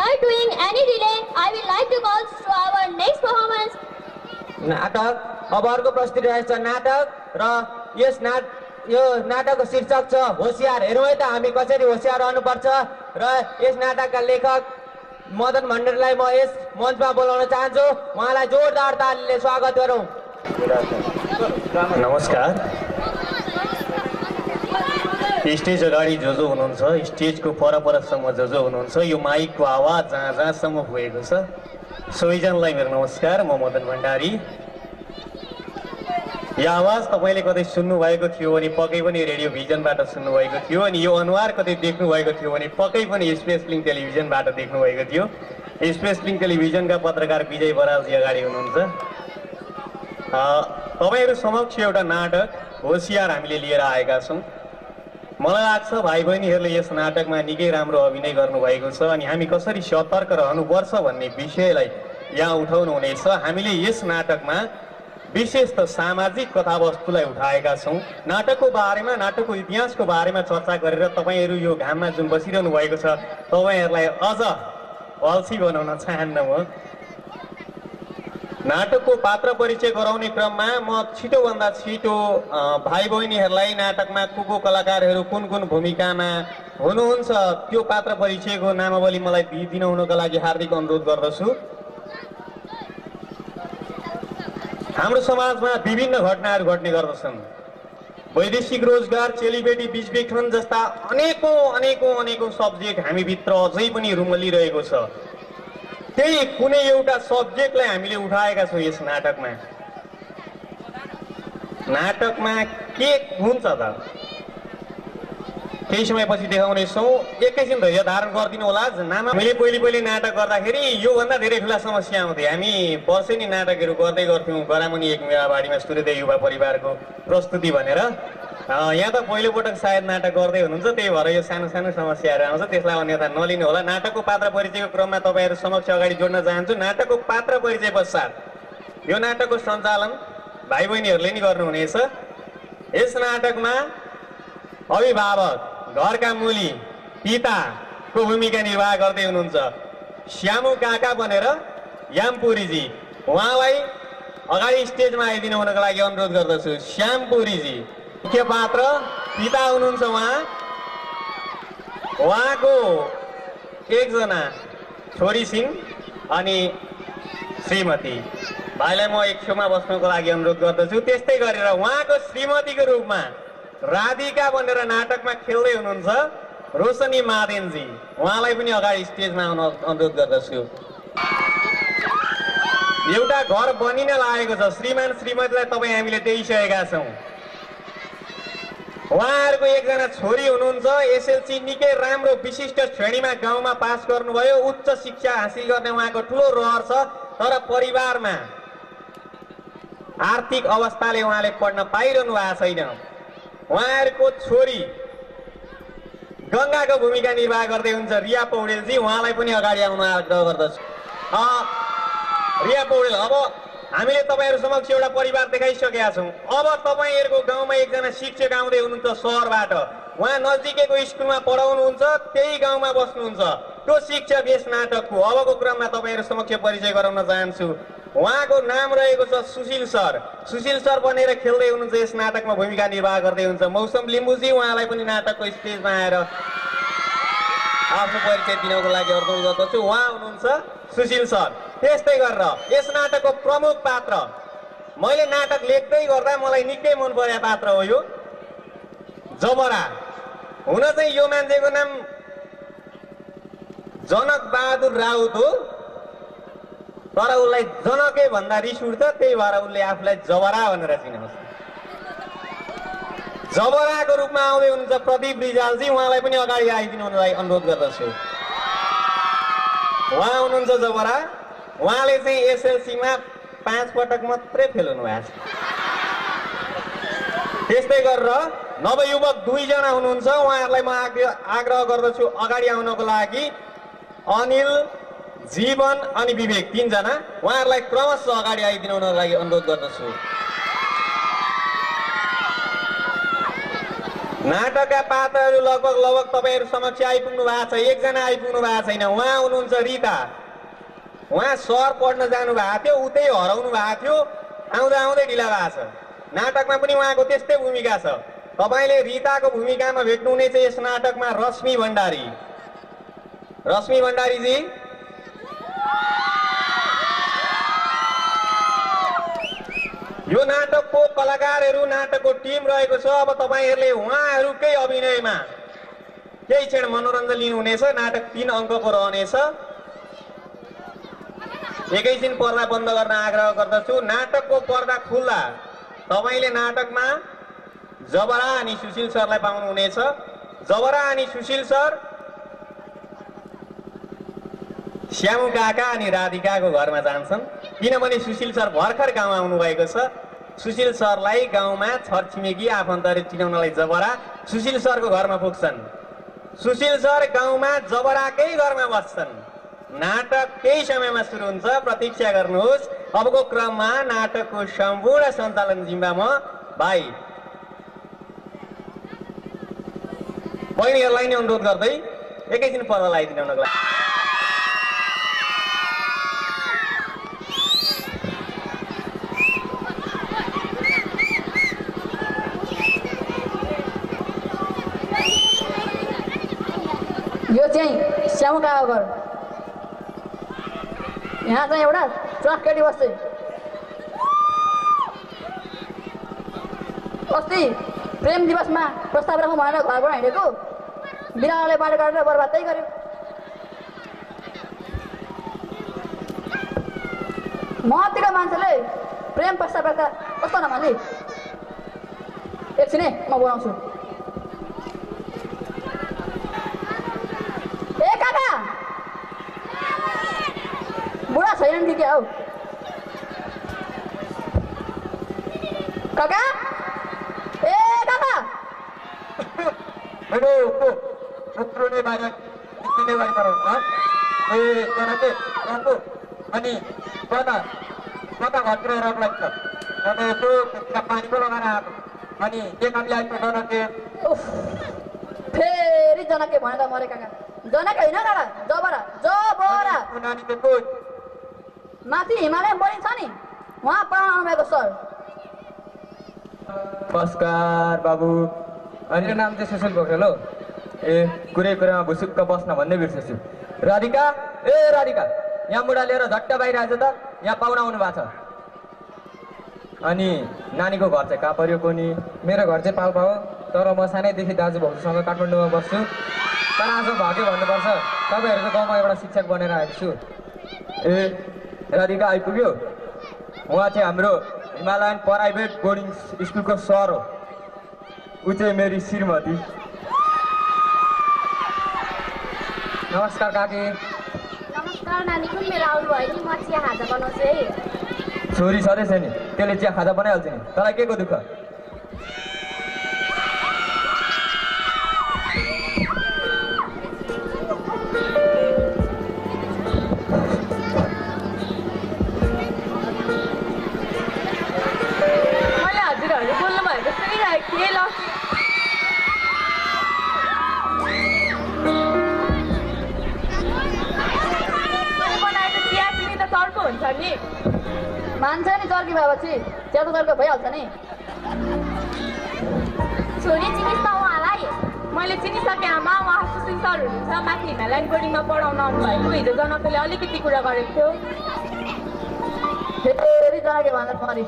Without doing any delay, I would like to call to our next performance. नाटक अब अर्को प्रस्तुति रहेछ नाटक र यो नाटकको शीर्षक छ होशियार। हेरौँ है त हामी कसरी होशियार रहनुपर्छ। र यस नाटकका लेखक मदन भण्डारीलाई म यस मञ्चमा बोलाउन चाहन्छु। उहाँलाई जोरदार तालीले स्वागत गरौँ। नमस्कार। स्टेज अगाडि जो हुनुहुन्छ, स्टेजको परपरसम्म जो हुनुहुन्छ, यो माइकको आवाज जहाँ जहाँसम्म पुगेको छ सबैजनालाई मेरो नमस्कार। म मदन भण्डारी। यो आवाज तपाईँले कतै सुन्नुभएको थियो भने पक्कै पनि रेडियो भिजनबाट सुन्नुभएको थियो, अनि यो अनुहार कतै देख्नुभएको थियो भने पक्कै पनि स्पेस लिङ्क टेलिभिजनबाट देख्नुभएको थियो। स्पेस लिङ्क टेलिभिजनका पत्रकार विजय बरालजी अगाडि हुनुहुन्छ। तपाईँहरू समक्ष एउटा नाटक होशियार हामीले लिएर आएका छौँ। मलाई लाग्छ भाइ बहिनीहरूले यस नाटकमा निकै राम्रो अभिनय गर्नुभएको छ, अनि हामी कसरी सतर्क रहनुपर्छ भन्ने विषयलाई यहाँ उठाउनु हुनेछ। हामीले यस नाटकमा विशेष त सामाजिक कथावस्तुलाई उठाएका छौँ। नाटकको बारेमा, नाटकको इतिहासको बारेमा चर्चा गरेर तपाईँहरू यो घाममा जुन बसिरहनु भएको छ तपाईँहरूलाई अझ अल्छी बनाउन चाहन्न। म नाटकको पात्र परिचय गराउने क्रममा म छिटोभन्दा छिटो भाइ बहिनीहरूलाई नाटकमा को कलाकारहरू कुन कुन भूमिकामा हुनुहुन्छ त्यो पात्र परिचयको नामावली मलाई दिनुहुनको लागि हार्दिक अनुरोध गर्दछु। हाम्रो समाजमा विभिन्न घटनाहरू घट्ने गर्दछन्। वैदेशिक रोजगार, चेलीबेटी बिचबेठन जस्ता अनेकौं सब्जेक्ट हामीभित्र अझै पनि रुमलिरहेको छ। त्यही कुनै एउटा सब्जेक्टलाई हामीले उठाएका छौँ यस नाटकमा। नाटकमा के हुन्छ त केही समयपछि देखाउनेछौँ। एकैछिन धैर्य धारण गरिदिनु होला। हामीले पहिले नाटक गर्दाखेरि योभन्दा धेरै ठुला समस्या आउँथे। हामी वर्षेनी नाटकहरू गर्दै गर्थ्यौँ। गरामुनि एक मेवाबारीमा सूर्योदय युवा परिवारको प्रस्तुति भनेर। यहाँ त पहिलोपटक सायद नाटक गर्दै हुनुहुन्छ, त्यही भएर यो सानो समस्याहरू आउँछ, त्यसलाई अन्यथा नलिनु होला। नाटकको पात्र परिचयको क्रममा तपाईँहरू समक्ष अगाडि जोड्न चाहन्छु। नाटकको पात्र परिचय पश्चात यो नाटकको सञ्चालन भाइ बहिनीहरूले नि गर्नुहुनेछ। यस नाटकमा अभिभावक, घरका मूली, पिताको भूमिका निर्वाह गर्दै हुनुहुन्छ श्यामु काका बनेर यामपुरीजी। उहाँलाई अगाडि स्टेजमा आइदिनु हुनको लागि अनुरोध गर्दछु। श्यामपुरीजी मुख्य पात्र पिता हुनुहुन्छ। उहाँको एकजना छोरी छिन् अनि श्रीमती। भाइलाई म एक छेउमा बस्नको लागि अनुरोध गर्दछु। त्यस्तै गरेर उहाँको श्रीमतीको रूपमा राधिका बनेर नाटकमा खेल्दै हुनुहुन्छ रोशनी मादेनजी। उहाँलाई पनि अगाडि स्टेजमा आउन अनुरोध गर्दछु। एउटा घर बनिन लागेको छ। श्रीमान श्रीमतीलाई तपाईँ हामीले देखिसकेका छौँ। उहाँहरूको एकजना छोरी हुनुहुन्छ। एसएलसी निकै राम्रो विशिष्ट श्रेणीमा गाउँमा पास गर्नुभयो। उच्च शिक्षा हासिल गर्ने उहाँको ठुलो रहर छ, तर परिवारमा आर्थिक अवस्थाले उहाँले पढ्न पाइरहनु भएको छैन। उहाँहरूको छोरी गङ्गाको भूमिका निर्वाह गर्दै हुन्छ रिया पौडेलजी। उहाँलाई पनि अगाडि आउन आग्रह गर्दछु। रिया पौडेल, अब हामीले तपाईँहरू समक्ष एउटा परिवार देखाइसकेका छौँ। अब तपाईँहरूको गाउँमा एकजना शिक्षक आउँदै हुनुहुन्छ सहरबाट। उहाँ नजिकैको स्कुलमा पढाउनुहुन्छ, त्यही गाउँमा बस्नुहुन्छ। त्यो शिक्षक यस नाटकको अबको क्रममा तपाईँहरू समक्ष परिचय गराउन चाहन्छु। उहाँको नाम रहेको छ सुशील सर। सुशील सर बनेर खेल्दै हुनुहुन्छ, यस नाटकमा भूमिका निर्वाह गर्दै हुन्छ मौसम लिम्बुजी। उहाँलाई पनि नाटकको स्टेजमा आएर आफ्नो परिचय दिनको लागि अनुरोध गर्दछु। उहाँ हुनुहुन्छ सुशील सर। त्यस्तै गरेर यस नाटकको प्रमुख पात्र, मैले नाटक लेख्दै गर्दा मलाई निकै मन परेको पात्र हो यो जबरा। हुन चाहिँ यो मान्छेको नाम जनक बहादुर राउत हो, तर उसलाई जनकै भन्दा रिस उठ्छ, त्यही भएर उसले आफूलाई जबरा भनेर चिनाउँछ। जबराको रूपमा आउँदै हुनुहुन्छ प्रदीप रिजालजी। उहाँलाई पनि अगाडि आइदिनु हुनलाई अनुरोध गर्दछु। उहाँ हुनुहुन्छ जबरा। उहाँले चाहिँ एसएलसीमा 5 पटक मात्रै फेल हुनुभएको छ। त्यस्तै गरेर नवयुवक 2 जना हुनुहुन्छ। उहाँहरूलाई म आग्रह गर्दछु अगाडि आउनको लागि। अनिल, जीवन अनि विवेक 3 जना। उहाँहरूलाई क्रमशः अगाडि आइदिनु हुनको लागि अनुरोध गर्दछु। नाटकका पात्रहरू लगभग तपाईँहरू समक्ष आइपुग्नु भएको छ। एकजना आइपुग्नु भएको छैन, उहाँ हुनुहुन्छ रिता। उहाँ सर पढ्न जानु भएको थियो, उतै हराउनु भएको थियो, आउँदा आउँदै ढिला भएको छ। नाटकमा पनि उहाँको त्यस्तै भूमिका छ। तपाईँले रिताको भूमिकामा भेट्नुहुनेछ यस नाटकमा रश्मि भण्डारी। रश्मि भण्डारीजी यो नाटकको कलाकारहरू, नाटकको टिम रहेको छ। अब तपाईँहरूले उहाँहरूकै अभिनयमा केही क्षण मनोरञ्जन लिनुहुनेछ। नाटक 3 अङ्कको रहनेछ। एकैछिन पर्दा बन्द गर्न आग्रह गर्दछु। नाटकको पर्दा खुल्दा तपाईँले नाटकमा जबरा अनि सुशील सरलाई पाउनुहुनेछ। जबरा अनि सुशील सर श्यामु काका अनि राधिकाको घरमा जान्छन्, किनभने सुशील सर भर्खर गाउँ आउनु भएको छ। सुशील सरलाई गाउँमा छरछिमेकी आफन्तहरू चिनाउनलाई जबरा सुशील सरको घरमा पुग्छन्। सुशील सर गाउँमा जबराकै घरमा बस्छन्। नाटक केही समयमा सुरु हुन्छ, प्रतीक्षा गर्नुहोस्। अबको क्रममा नाटकको सम्पूर्ण सञ्चालन जिम्मा म भाइ बहिनीहरूलाई नै अनुरोध गर्दै एकैछिन पर्दा लगाइदिनुको लागि। यो चाहिँ श्यामु काकाको घर। यहाँ चाहिँ एउटा ट्रक केटी बस्छ। अस्ति प्रेम दिवसमा प्रस्ताव राखौँ भनेर घरबाट हिँडेको, बिरालोले बाटो काटेर बर्बादै गर्यो। महत्त्वको मान्छेले प्रेम प्रस्ताव राख्दा कस्तो नमान्ने। एकछिन म बोलाउँछु। ए काका, बुढा छैन कि क्या हौ? काका, ए काका, मेरो पुत्रो नै बाहिर निस्किने बाहिर गराउँछ। ए जनाके काकु अनि कता कता घरतिर रक लाग्छ। अनि यसो पानीको लगाएर आएको अनि के काम ल्याएको जनाके? फेरि जनके भनेर मरे काका। जनके होइन काका, जबरा जबरा। नानीको कोच माथि हिमालय बढी छ नि, उहाँ पढाउनु आउनुभएको सर। नमस्कार बाबु। अनि नाम चाहिँ सुशील पोखरेल हो। ए कुरै कुरामा भुसुक्क बस्न भन्ने बिर्सेछु। राधिका, ए राधिका, यहाँ मुढा लिएर झट्ट बाहिर आएछ त। यहाँ पाहुना आउनु भएको छ। अनि नानीको घर चाहिँ कहाँ पर्यो कोनी? मेरो घर चाहिँ पाल्पा हो, तर म सानैदेखि दाजुभाउजूसँग काठमाडौँमा बस्छु। तर आज भाग्य भन्नुपर्छ, तपाईँहरूको गाउँमा एउटा शिक्षक बनेर आएको छु। ए राधिका आइपुग्यो। उहाँ चाहिँ हाम्रो हिमालयन प्राइभेट बोर्डिङ स्कुलको सर हो। ऊ चाहिँ मेरी श्रीमती। नमस्कार काकी। नमस्कार नानी, कुन मेरो आउनुभयो नि, म चिया खाजा बनाउँछु है। छोरी सधैँ छ नि, त्यसले चिया खाजा बनाइहाल्छ नि। तँलाई के को दुःख? मैले हजुरहरूले बोल्नु भएको सुनिरहेको थिएँ। ल मैले बनाएको चिया चिनी त चर्को हुन्छ नि। मान्छ नि चर्की भएपछि चिया त चर्को भइहाल्छ नि। छोरी चिनिस् त उहाँलाई? मैले चिनिसकेँ आमा, उहाँ सुशील सर हुनुहुन्छ, माथि हिमालयन बोर्डिङमा पढाउन आउनुभएको। हिजो जनकले अलिकति कुरा गरेको थियो। फेरि जनके भनेर मरि।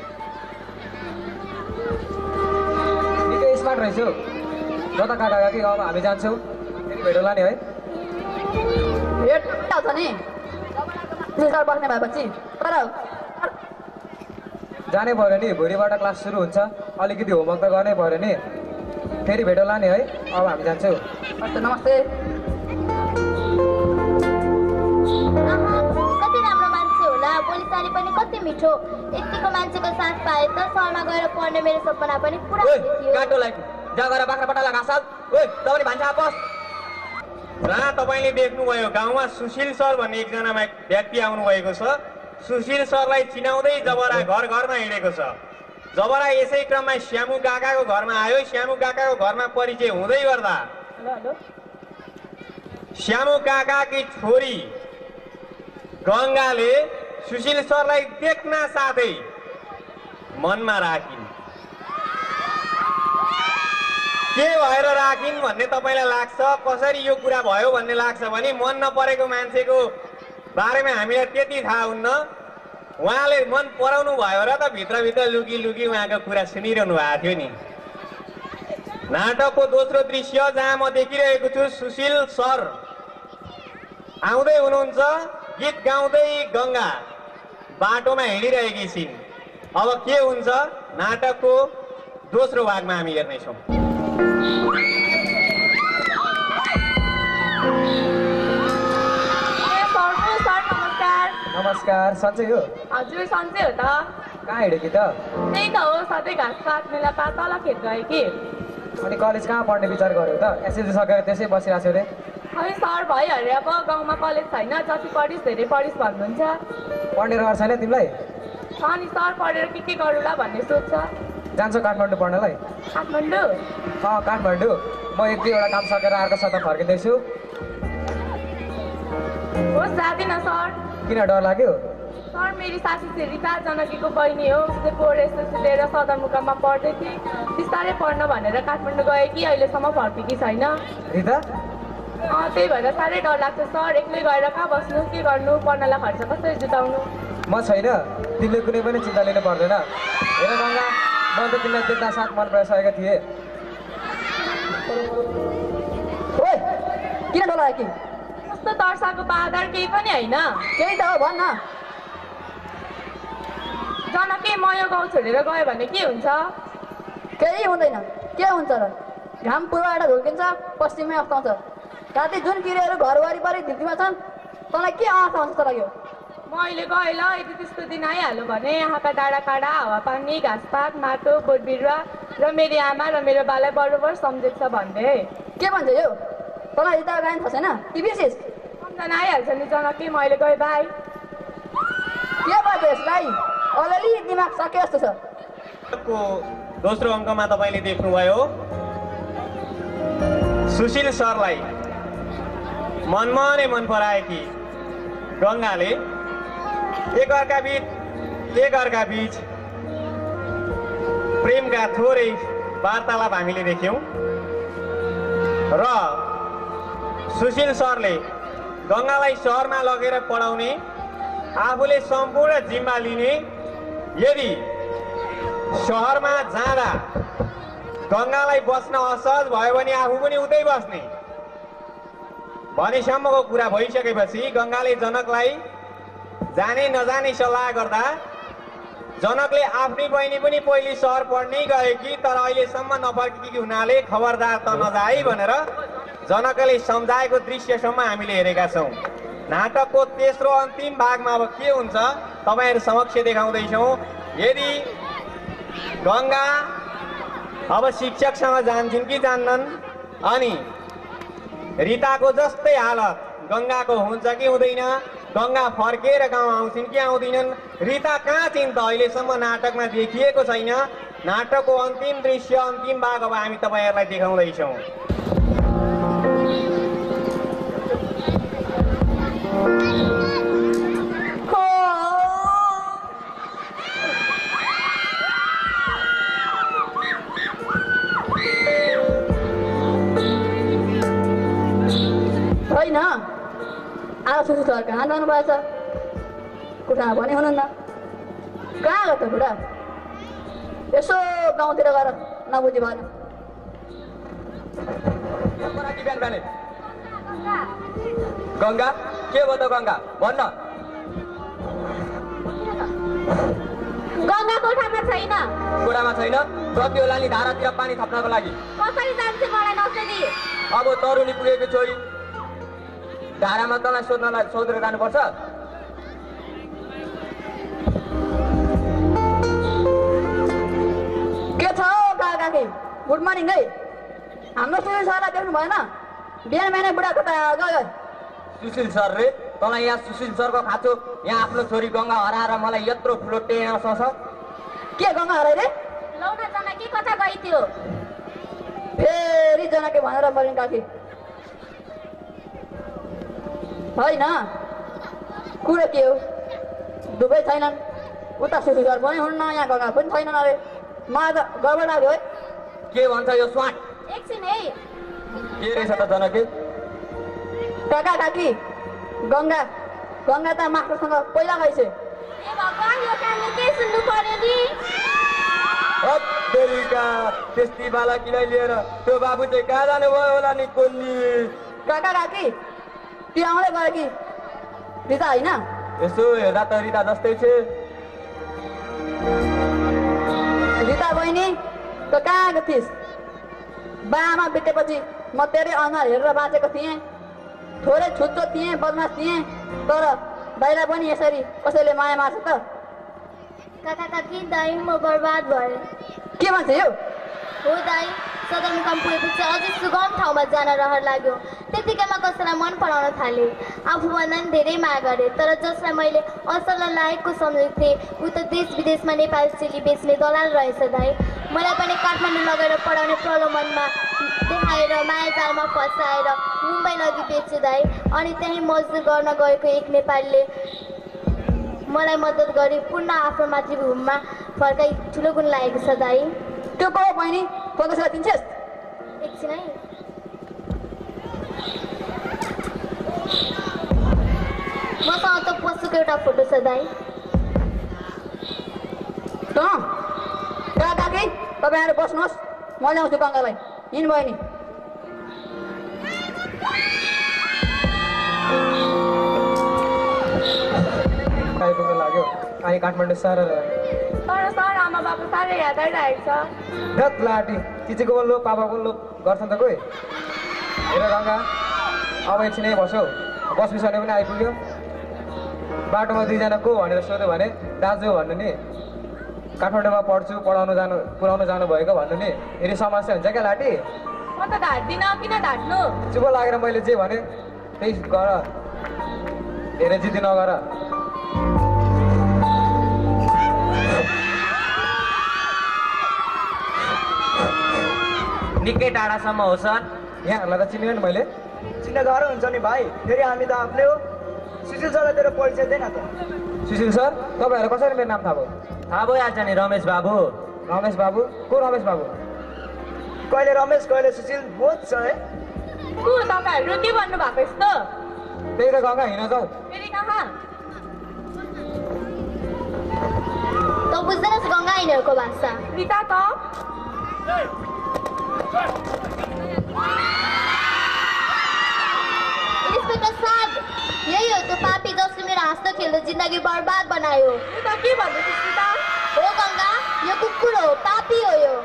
निकै स्मार्ट रहेछ हौ। ल त काका काकी, अब हामी जान्छौँ, फेरि भेट होला नि है। भेट हाल्छ नि सर बस्ने भएपछि। तर जानै पऱ्यो नि, भोलिबाट क्लास सुरु हुन्छ, अलिकति होमवर्क त गर्नै पऱ्यो नि। फेरि भेट होला नि है। अब हामी जान्छौँ। नमस्ते। कति राम्रो मान्छे होला, बोलीचाली पनि कति मिठो। यतिको मान्छेको साथ पाए त शहरमा गएर पढ्ने मेरो सपना पनि पुरा थियो। काटोलाई जा गएर बाख्रापटा लगासाल। ओए तपाईले भान्सा आपस। जहाँ तपाईँले देख्नुभयो गाउँमा सुशील सर भन्ने एकजना व्यक्ति आउनुभएको छ। सुशील सरलाई चिनाउँदै जबरा घर घरमा हिँडेको छ। जबरा यसै क्रममा श्यामु काकाको घरमा आयो। श्यामु काकाको घरमा परिचय हुँदै गर्दा श्यामु काकाकी छोरी गङ्गाले सुशील सरलाई देख्न साथै मनमा राखिन्। के भएर राखिन् भन्ने तपाईँलाई लाग्छ? कसरी यो कुरा भयो भन्ने लाग्छ भने मन नपरेको मान्छेको बारेमा हामीलाई त्यति थाहा हुन्न। उहाँले मन पराउनु भयो र त भित्रभित्र लुकी लुकी उहाँको कुरा सुनिरहनु भएको थियो नि। नाटकको दोस्रो दृश्य जहाँ म देखिरहेको छु, सुशील सर आउँदै हुनुहुन्छ, गीत गाउँदै गङ्गा बाटोमा हिँडिरहेकी छिन्। अब के हुन्छ नाटकको दोस्रो भागमा हामी हेर्नेछौँ। नमस्कार। सन्चै हो? हजुर सन्चै हो त। कहाँ हिँड्यो कि त? त्यही त हो, सधैँ घाँस काट्नेलाई तल खेत गयो कि। अनि कलेज कहाँ पढ्ने विचार गर्यो त? एसएलसी सकेर त्यसै बसिरहेको छ रे? खै सर भइहाल्यो, अब गाउँमा कलेज छैन, जति पढिस् धेरै पढिस् भन्नुहुन्छ। पढ्ने रहर छैन तिमीलाई? छ नि सर, पढेर के गरौँला भन्ने सोध्छ। जान्छौ काठमाडौँ पढ्नलाई? काठमाडौँ? काठमाडौँ। म एक दुईवटा काम सकेर अर्को सता फर्किँदैछु। होस् जाँदिनँ सर। किन डर लाग्यो? सर मेरी साथी चाहिँ रिता जनकीको बहिनी हो, उसले बोर्ड एसएलसी लिएर सदरमुकाममा पढ्दै थिए। बिस्तारै पढ्न भनेर काठमाडौँ गयो कि अहिलेसम्म फर्केकी छैन। रिता? त्यही भएर साह्रै डर लाग्छ सर। एक्लै गएर कहाँ बस्नु, के गर्नु, पढ्नलाई खर्च कसरी जुटाउनु। म छैन, तिमीले कुनै पनि चिन्ता लिनु पर्दैन। हेर गङ्गा, म त तिमीलाई देख्दा साथ मन पराइसकेको थिएँ। ओए किन डर लाग्यो कि? कस्तो तर्साको बादर केही पनि होइन। केही त हो भन्न। जनकै म यो गाउँ छोडेर गयो भने के हुन्छ? केही हुँदैन। के हुन्छ र? घाम पूर्वबाट झुल्किन्छ, पश्चिममै अस्ताउँछ। राति जुन किराहरू घर वरिपरि धिप्तीमा छन्, तँलाई के आँखा हुन्छ लाग्यो? म अहिले गएँ ल, यदि त्यस्तो दिन आइहाल्यो भने यहाँका डाँडाकाँडा, हावापानी, घाँसपात, माटो, बोट बिरुवा र मेरो आमा र मेरो बालाई बरोबर सम्झेको छ भन्दै। के भन्छ यो? तँलाई रिता गायन थाहा छैन कि बिर्सिस? सम्झना आइहाल्छ नि जनकै, म अहिले गएँ, बाई। के भयो यसलाई? अलिअलि दिमाग सके जस्तो छ। दोस्रो अङ्कमा तपाईँले देख्नुभयो सुशील सरलाई मनमा नै मन पराएकी गङ्गाले एकअर्का बीच प्रेमका थोरै वार्तालाप हामीले देख्यौँ र सुशील सरले गङ्गालाई सहरमा लगेर पढाउने, आफूले सम्पूर्ण जिम्मा लिने, यदि सहरमा जाँदा गङ्गालाई बस्न असहज भयो भने आफू पनि उतै बस्ने भनेसम्मको कुरा भइसकेपछि गङ्गाले जनकलाई जाने नजाने सल्लाह गर्दा जनकले आफ्नै बहिनी पनि पहिले सहर पढ्नै गएकी, तर अहिलेसम्म नफर्केकी हुनाले खबरदार त नजाई भनेर जनकले सम्झाएको दृश्यसम्म हामीले हेरेका छौँ। नाटकको तेस्रो अन्तिम भागमा अब के हुन्छ तपाईँहरू समक्ष देखाउँदैछौँ। यदि गङ्गा अब शिक्षकसँग जान्छन् कि जान्नन्, अनि रिताको जस्तै हालत गङ्गाको हुन्छ कि हुँदैन, गङ्गा फर्केर गाउँ आउँछन् कि आउँदैनन्, रिता कहाँ छिन् त अहिलेसम्म नाटकमा देखिएको छैन। नाटकको अन्तिम दृश्य, अन्तिम भाग अब हामी तपाईँहरूलाई देखाउँदैछौँ। होइन, आज सुसु सर कहाँ जानु भएछ? कुठामा पनि हुनुहुन्न। कहाँ गयो त बुढा? यसो गाउँतिर गएर नबुझी भएन। गङ्गा के भयो त? गङ्गा भन्न। गङ्गा कोठामा छैन। कोठामा छैन? जति होला नि धारातिर पानी थप्नको लागि। कसरी जान्छ मलाई नसोधी। अब तरुनी पुगेको छोरी धारामा तँलाई सोधेर जानुपर्छ। के छ हौ काकी? गुड मर्निङ है। हाम्रो सुशील सरलाई देख्नु भएन? बिहान बिहानै बुढा कता गयो? सुशील सर रे? तँलाई यहाँ सुशील सरको खाँचो? यहाँ आफ्नो छोरी गङ्गा हराएर मलाई यत्रो ठुलो टेन छ। के गङ्गा हराइ रे? लौना जनकी कता गई थियो फेरि जनकी भनेर मरिन् काकी होइन कुरो के हो दुवै छैनन् उता सुसुघर पनि हुन्न यहाँ गङ्गा पनि छैनन् अरे मलाई त गडबड लाग्यो है के भन्छ यो स्वाट एकछिन है के रहेछ त जनकी काका काकी गङ्गा गङ्गा त मास्टरसँग पहिला गएछ ए भगवान यो कामले के सुन्नु पर्यो नि अत्तेरिका त्यस्ती बालकीलाई लिएर त्यो बाबु चाहिँ कहाँ जानुभयो होला नि कोन्नी काका काकी त्यो आउँदै गयो कि रिता होइन यसो हेर्दा त रिता जस्तै छ रिता बहिनी त कहाँ गएको थिइस् बाआमा बितेपछि म तेरै अनुहार हेरेर बाँचेको थिएँ थोरै छुच्चो थिएँ बदमास थिएँ तर दाइलाई पनि यसरी कसैले माया मार्छ त काका काकी दाइ म बर्बाद भएँ के भन्छ यो हो दाइ सदरमुकाम पुगेपछि अझै सुगम ठाउँमा जान रहर लाग्यो त्यतिकैमा कसैलाई मन पराउन थालेँ आफूभन्दा पनि धेरै माया गरेँ तर जसलाई मैले असल लायकको सम्झेको थिएँ ऊ त देश विदेशमा नेपाली चेली बेच्ने दलाल रहेछ दाइ मलाई पनि काठमाडौँ लगेर पढाउने प्रलोभनमा देखाएर माया जालमा फसाएर मुम्बई लगी बेच्यो दाइ अनि त्यहीँ मजदुर गर्न गएको एक नेपालीले मलाई मद्दत गरी पुनः आफ्नो मातृभूमिमा फर्काइ ठुलो गुण लागेको छ दाइ त्यो को बहिनी कसैलाई चिन्छस् एकछिन है मसँग त पशुको एउटा फोटो छ दाइ कहाँ काकी तपाईँहरू बस्नुहोस् म ल्याउँछु गङ्गालाई हिँड बहिनी आइपुग्नु लाग्यो आई काठमाडौँ सर तर सर आमा बाबु साह्रै याद आइरहेको छ धत लाटी चिचीको बोल्लो पापाको बोल्लो गर्छन् त कोही हेर गङ्गा अब एकछिनै बसौ बस बिसाउने पनि आइपुग्यो बाटोमा दुईजना को भनेर सोध्यो भने दाजु भन्नु नि काठमाडौँमा पढ्छु पुऱ्याउनु जानुभएको भन्नु नि फेरि समस्या हुन्छ क्या लाटी म त ढाट्दिनँ किन ढाट्नु चुप लागेर मैले जे भने त्यही गर धेरै जिद्दी नगर निकै टाढासम्म हो सर यहाँहरूलाई त चिन्यो नि मैले चिन्न गाह्रो हुन्छ नि भाइ फेरि हामी त आफ्नै हो सुशील सरलाई तेरो परिचय दिएन त सुशील सर तपाईँहरू कसरी मेरो नाम थाहा भयो थाहा भइहाल्छ नि रमेश बाबु रमेश बाबु को रमेश बाबु कहिले रमेश कहिले सुशील बहुत छ है को तपाईँहरू के भन्नु भएको यस्तो त्यही त गङ्गा हिँड जाउँ फेरि कहाँ त बुझ्दैनस् गङ्गा यिनीहरूको भाषा रिता त इन्सपेक्टर साहब यही हो त्यो पापी जसले मेरो हाँस्दो खेल्दो जिन्दगी बर्बाद बनायो उ त के भन्दैछस् रिता हो गङ्गा यो कुकुर हो पापी हो यो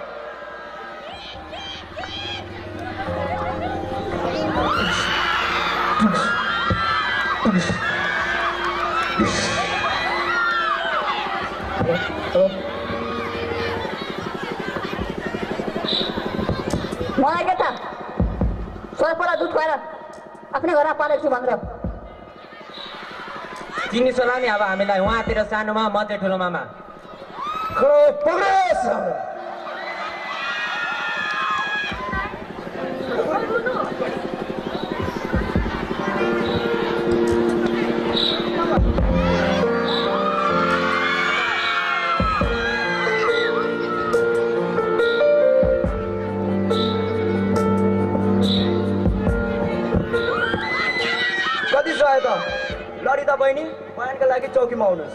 मलाई के थाहा सरपरा दुध खुवाएर आफ्नै घरमा पालेको छु भनेर चिनिस होला नि अब हामीलाई उहाँतिर सानोमा म चाहिँ ठुलो मामा कति सहाय त लडिता बहिनी बयानका लागि चौकीमा आउनुहोस्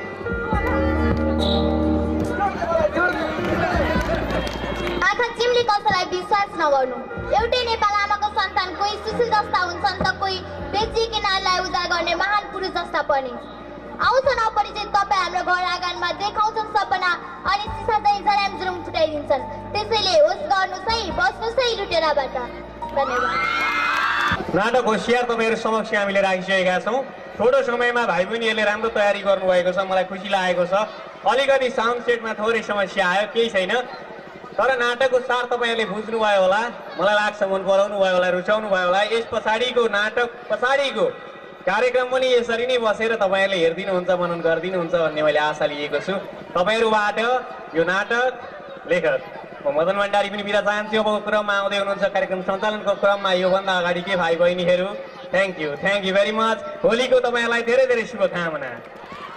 आँखा चिम्ली कसैलाई विश्वास नगर्नु एउटै नेपाल आमाको सन्तान कोही सुशील जस्ता हुन्छन् त कोही बेचिकी नारीलाई उद्धार गर्ने महान पुरुष जस्ता पनि आउँछन् अपरिचित तपाईँ हाम्रो घर आँगनमा देखाउँछन् सपना अनि सिसा चाहिँ जराम जुरुम फुटाइदिन्छन् त्यसैले होस् गर्नुहोस् है बस्नुहोस् है लुटेराबाट धन्यवाद नाटक होसियार तपाईँहरू समक्ष हामीले राखिसकेका छौँ थोरै समयमा भाइ बहिनीहरूले राम्रो तयारी गर्नुभएको छ मलाई खुसी लागेको छ अलिकति साउन्ड सेटमा थोरै समस्या आयो केही छैन तर नाटकको सार तपाईँहरूले बुझ्नुभयो होला मलाई लाग्छ मन पराउनु भयो होला रुचाउनु भयो होला यस पछाडिको नाटक पछाडिको कार्यक्रम पनि यसरी नै बसेर तपाईँहरूले हेरिदिनुहुन्छ मनन गरिदिनुहुन्छ भन्ने मैले आशा लिएको छु तपाईँहरूबाट यो नाटक लेखक म मदन भण्डारी पनि बिदा चाहन्छु। अब क्रममा आउँदै हुनुहुन्छ कार्यक्रम सञ्चालनको क्रममा योभन्दा अगाडि के भाइ बहिनीहरू थ्याङ्क यू भेरी मच। होलीको तपाईँहरूलाई धेरै धेरै शुभकामना।